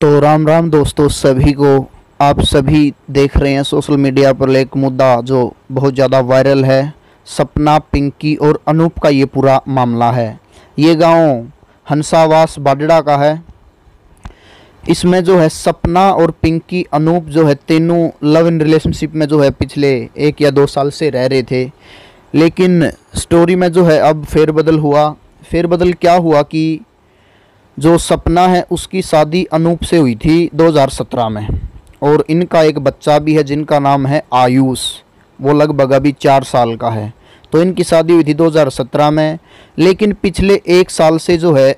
तो राम राम दोस्तों सभी को। आप सभी देख रहे हैं सोशल मीडिया पर एक मुद्दा जो बहुत ज़्यादा वायरल है। सपना, पिंकी और अनूप का ये पूरा मामला है। ये गांव हंसावास बाडड़ा का है। इसमें जो है सपना और पिंकी, अनूप जो है तीनों लव इन रिलेशनशिप में जो है पिछले 1 या 2 साल से रह रहे थे। लेकिन स्टोरी में जो है अब फेरबदल हुआ। फेरबदल क्या हुआ कि जो सपना है उसकी शादी अनूप से हुई थी 2017 में, और इनका एक बच्चा भी है जिनका नाम है आयुष। वो लगभग अभी 4 साल का है। तो इनकी शादी हुई थी 2017 में। लेकिन पिछले 1 साल से जो है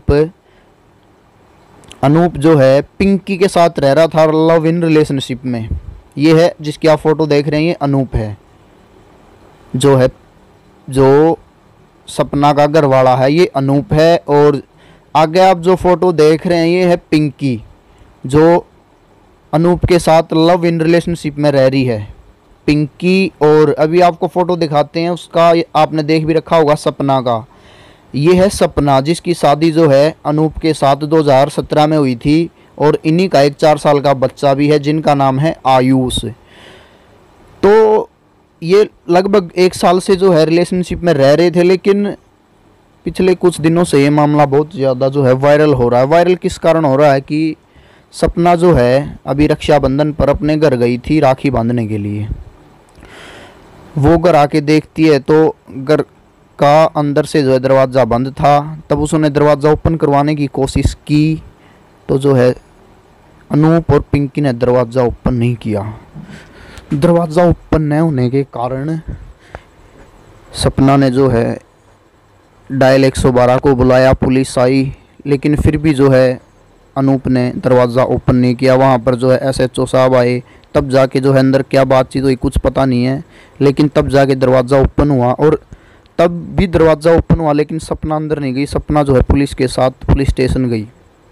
अनूप जो है पिंकी के साथ रह रहा था लव इन रिलेशनशिप में। ये है जिसकी आप फोटो देख रहे हैं, ये अनूप है। जो सपना का घर वाला है ये अनूप है। और आगे आप जो फोटो देख रहे हैं ये है पिंकी, जो अनूप के साथ लव इन रिलेशनशिप में रह रही है पिंकी। और अभी आपको फ़ोटो दिखाते हैं उसका, आपने देख भी रखा होगा सपना का। ये है सपना जिसकी शादी जो है अनूप के साथ 2017 में हुई थी, और इन्हीं का एक 4 साल का बच्चा भी है जिनका नाम है आयुष। तो ये लगभग 1 साल से जो है रिलेशनशिप में रह रहे थे। लेकिन पिछले कुछ दिनों से ये मामला बहुत ज़्यादा जो है वायरल हो रहा है। वायरल किस कारण हो रहा है कि सपना जो है अभी रक्षाबंधन पर अपने घर गई थी राखी बांधने के लिए। वो घर आके देखती है तो घर का अंदर से जो है दरवाज़ा बंद था। तब उसने दरवाज़ा ओपन करवाने की कोशिश की तो जो है अनूप और पिंकी ने दरवाज़ा ओपन नहीं किया। दरवाज़ा ओपन न होने के कारण सपना ने जो है डायल 112 को बुलाया, पुलिस आई। लेकिन फिर भी जो है अनूप ने दरवाज़ा ओपन नहीं किया। वहाँ पर जो है SHO साहब आए, तब जाके जो है अंदर क्या बातचीत हुई कुछ पता नहीं है। लेकिन तब जाके दरवाज़ा ओपन हुआ, और तब भी दरवाज़ा ओपन हुआ लेकिन सपना अंदर नहीं गई। सपना जो है पुलिस के साथ पुलिस स्टेशन गई।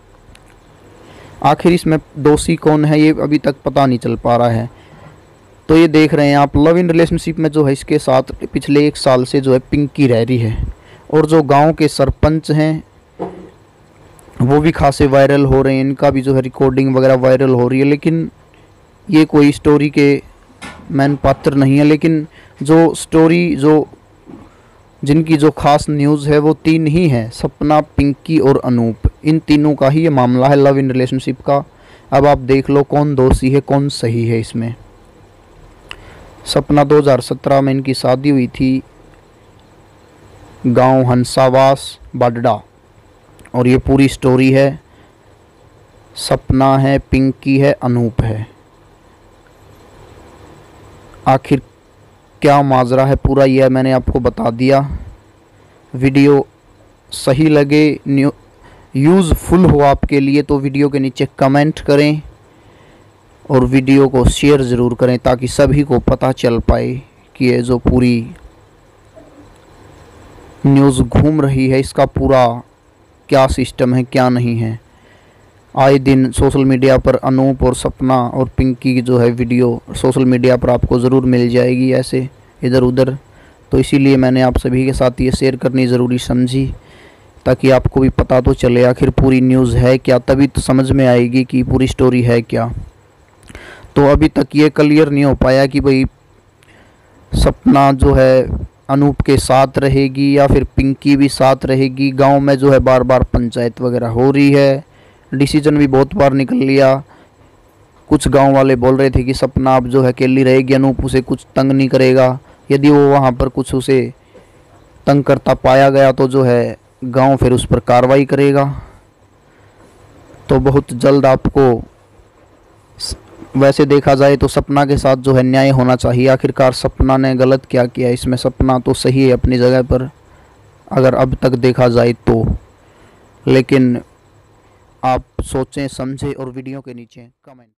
आखिर इसमें दोषी कौन है ये अभी तक पता नहीं चल पा रहा है। तो ये देख रहे हैं आप, लव इन रिलेशनशिप में जो है इसके साथ पिछले 1 साल से जो है पिंकी रह रही है। और जो गांव के सरपंच हैं वो भी खासे वायरल हो रहे हैं। इनका भी जो है रिकॉर्डिंग वगैरह वायरल हो रही है। लेकिन ये कोई स्टोरी के मेन पात्र नहीं है। लेकिन जो स्टोरी जिनकी जो खास न्यूज़ है वो 3 ही है, सपना, पिंकी और अनूप। इन तीनों का ही ये मामला है लव इन रिलेशनशिप का। अब आप देख लो कौन दोषी है कौन सही है इसमें। सपना 2017 में इनकी शादी हुई थी गांव हंसावास बाडड़ा, और ये पूरी स्टोरी है। सपना है, पिंकी है, अनूप है। आखिर क्या माजरा है पूरा यह मैंने आपको बता दिया। वीडियो सही लगे, यूज़फुल हो आपके लिए तो वीडियो के नीचे कमेंट करें और वीडियो को शेयर ज़रूर करें ताकि सभी को पता चल पाए कि ये जो पूरी न्यूज़ घूम रही है इसका पूरा क्या सिस्टम है क्या नहीं है। आए दिन सोशल मीडिया पर अनूप और सपना और पिंकी की जो है वीडियो सोशल मीडिया पर आपको ज़रूर मिल जाएगी ऐसे इधर उधर। तो इसीलिए मैंने आप सभी के साथ ये शेयर करनी ज़रूरी समझी ताकि आपको भी पता तो चले आखिर पूरी न्यूज़ है क्या, तभी तो समझ में आएगी कि पूरी स्टोरी है क्या। तो अभी तक ये क्लियर नहीं हो पाया कि भाई सपना जो है अनूप के साथ रहेगी या फिर पिंकी भी साथ रहेगी। गांव में जो है बार बार पंचायत वगैरह हो रही है, डिसीजन भी बहुत बार निकल लिया। कुछ गांव वाले बोल रहे थे कि सपना अब जो है अकेली रहेगी, अनूप उसे कुछ तंग नहीं करेगा। यदि वो वहां पर कुछ उसे तंग करता पाया गया तो जो है गांव फिर उस पर कार्रवाई करेगा। तो बहुत जल्द आपको वैसे देखा जाए तो सपना के साथ जो है न्याय होना चाहिए। आखिरकार सपना ने गलत क्या किया इसमें? सपना तो सही है अपनी जगह पर अगर अब तक देखा जाए तो। लेकिन आप सोचें समझें और वीडियो के नीचे कमेंट